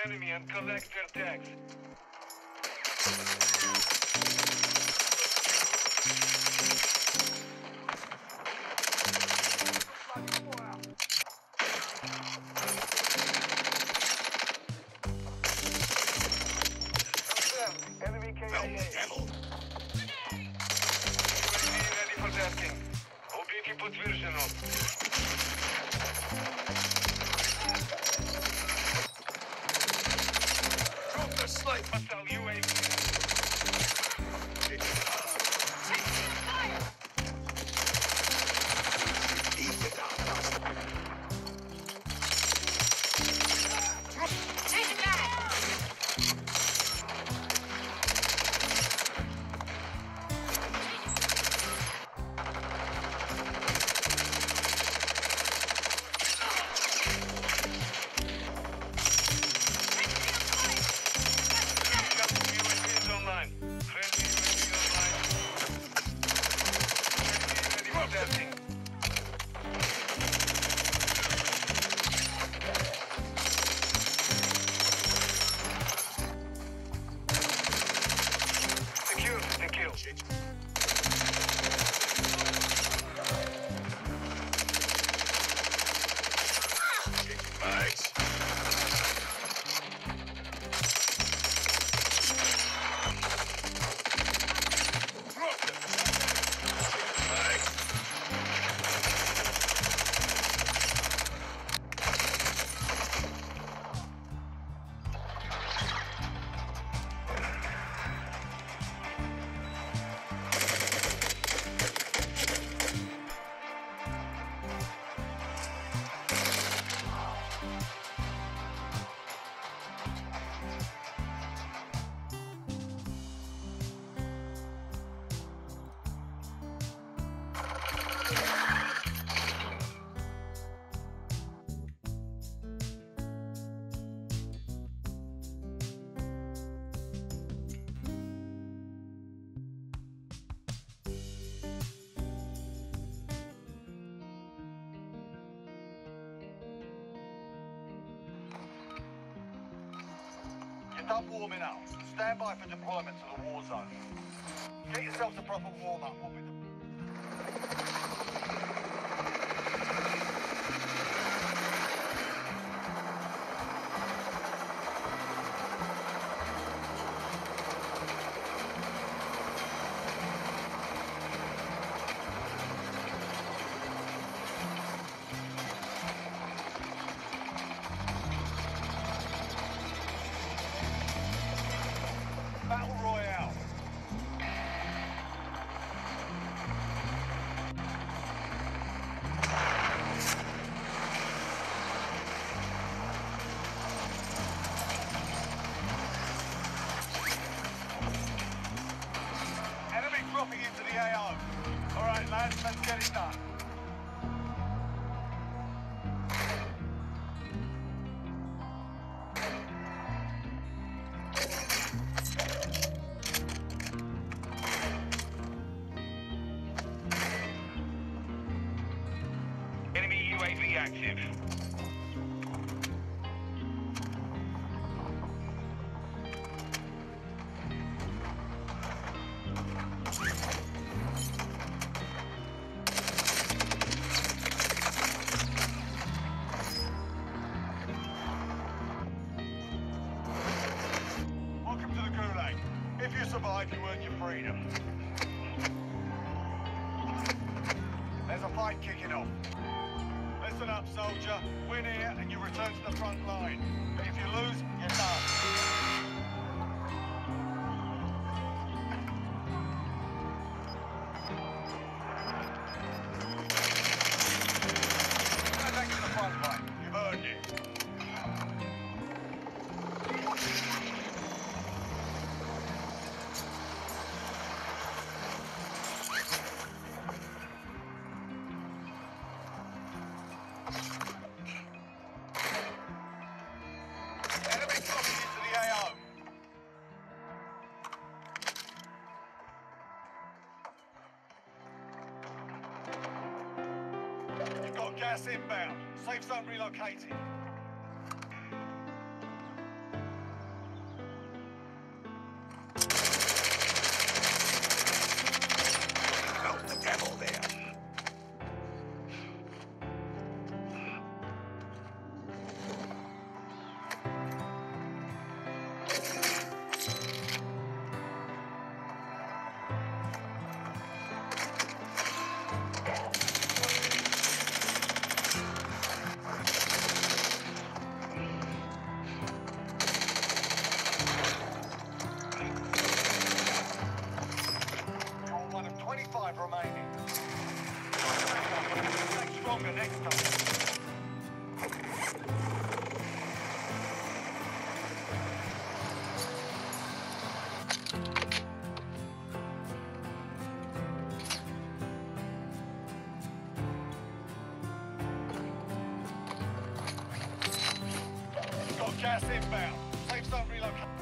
enemy and collect their tags. Enemy KIA. Ready for tasking. Убейте подтверждено. Drop the slate. Hostile UAV. Taking fire! Take it back! Done warming up. Stand by for deployment to the war zone. Get yourselves a proper warm-up. We'll be Battle Royale. Enemy dropping into the AO. All right, lads, let's get it done. Enemy UAV active. Welcome to the Gulag. If you survive, you earn your freedom. There's a fight kicking off. Listen up, soldier. Win here and you return to the front line. But if you lose, you're done. Go back to the front line. You've earned it. Enemy dropping into the AO. You've got gas inbound. Safe zone relocated. stronger next time. Got gas inbound. Safe zone relocate.